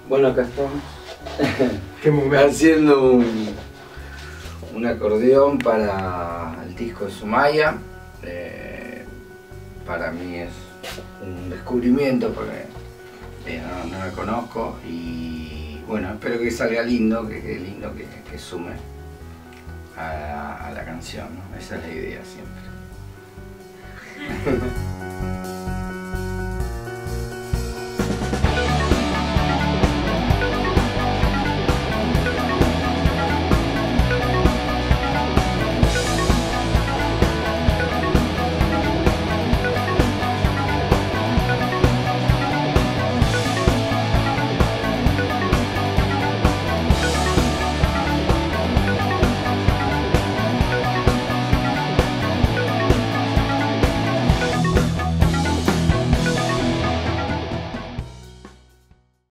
Bueno, acá estamos. Qué momento. Haciendo un acordeón para el disco de Sumaya. Para mí es un descubrimiento porque no la conozco y bueno, espero que salga lindo, que quede lindo, que sume a la canción, ¿no? Esa es la idea siempre.